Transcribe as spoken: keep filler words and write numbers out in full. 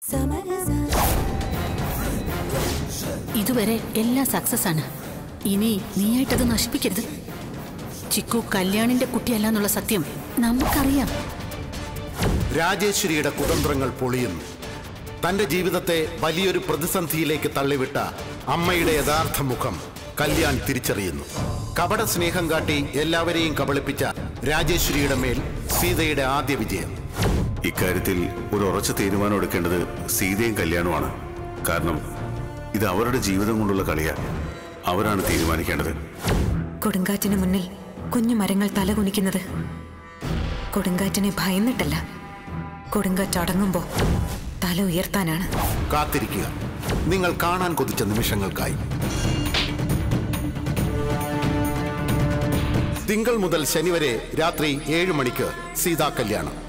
ഇതുവരെ എല്ലാം സക്സസ് ആണ്. ഇനി നീയായിട്ടത് നശിപ്പിക്കരുത്. ചിക്കു കല്യാണിന്റെ കുട്ടിയല്ല എന്നുള്ള സത്യം നമുക്കറിയാം. രാജേശ്വരിയുടെ കുതന്ത്രങ്ങൾ പൊളിയുന്നു. തന്റെ ജീവിതത്തെ വലിയൊരു പ്രതിസന്ധിയിലേക്ക് തള്ളിവിട്ട അമ്മയുടെ യഥാർത്ഥ മുഖം കല്യാൺ തിരിച്ചറിയുന്നു. കപട സ്നേഹം കാട്ടി എല്ലാവരെയും കബളിപ്പിച്ച രാജേശ്വരിയുടെ മേൽ സീതയുടെ ആദ്യ വിജയം. ഇക്കാര്യത്തിൽ ഒരു ഉറച്ച തീരുമാനം എടുക്കേണ്ടത് സീതയും കല്യാണുമാണ്. കാരണം ഇത് അവരുടെ ജീവിതം കൊണ്ടുള്ള കളിയാ. അവരാണ് തീരുമാനിക്കേണ്ടത്. കൊടുങ്കാറ്റിന് മുന്നിൽ കുഞ്ഞു മരങ്ങൾ തലകുനിക്കുന്നത് കൊടുങ്കാറ്റിനെ ഭയന്നിട്ടല്ല, കൊടുങ്കാറ്റ് അടങ്ങുമ്പോ തല ഉയർത്താനാണ്. കാത്തിരിക്കുക, നിങ്ങൾ കാണാൻ കൊതിച്ച നിമിഷങ്ങൾക്കായി. തിങ്കൾ മുതൽ ശനി വരെ രാത്രി ഏഴ് മണിക്ക് സീതാ കല്യാണം.